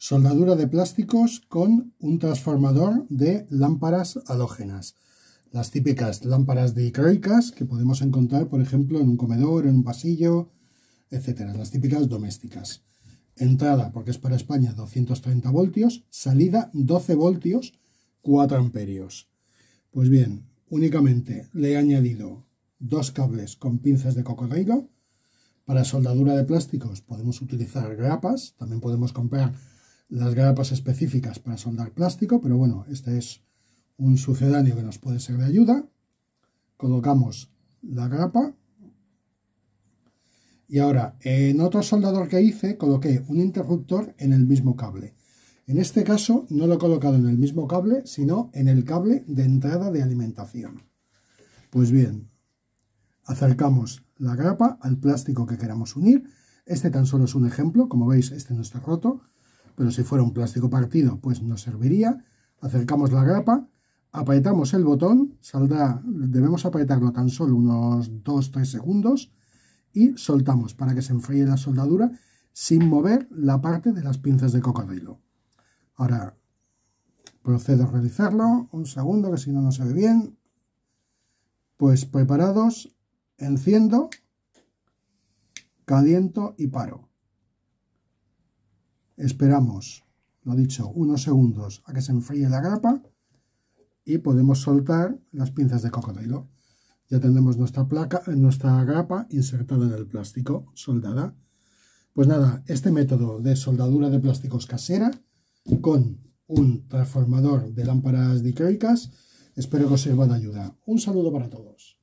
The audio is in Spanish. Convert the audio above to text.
Soldadura de plásticos con un transformador de lámparas halógenas. Las típicas lámparas dicroicas que podemos encontrar, por ejemplo, en un comedor, en un pasillo, etcétera. Las típicas domésticas. Entrada, porque es para España, 230 voltios. Salida, 12 voltios, 4 amperios. Pues bien, únicamente le he añadido dos cables con pinzas de cocodrilo. Para soldadura de plásticos podemos utilizar grapas. También podemos comprar las grapas específicas para soldar plástico, pero bueno, este es un sucedáneo que nos puede ser de ayuda. Colocamos la grapa y ahora en otro soldador que hice coloqué un interruptor en el mismo cable. En este caso no lo he colocado en el mismo cable, sino en el cable de entrada de alimentación. Pues bien, acercamos la grapa al plástico que queramos unir. Este tan solo es un ejemplo, como veis este no está roto, pero si fuera un plástico partido pues nos serviría. Acercamos la grapa, apretamos el botón, saldrá, debemos apretarlo tan solo unos 2-3 segundos y soltamos para que se enfríe la soldadura sin mover la parte de las pinzas de cocodrilo. Ahora procedo a realizarlo, un segundo que si no, no se ve bien. Pues preparados, enciendo, caliento y paro. Esperamos, lo dicho, unos segundos a que se enfríe la grapa y podemos soltar las pinzas de cocodrilo. Ya tendremos nuestra grapa insertada en el plástico, soldada. Pues nada, este método de soldadura de plásticos casera con un transformador de lámparas dicroicas, espero que os sirva de ayuda. Un saludo para todos.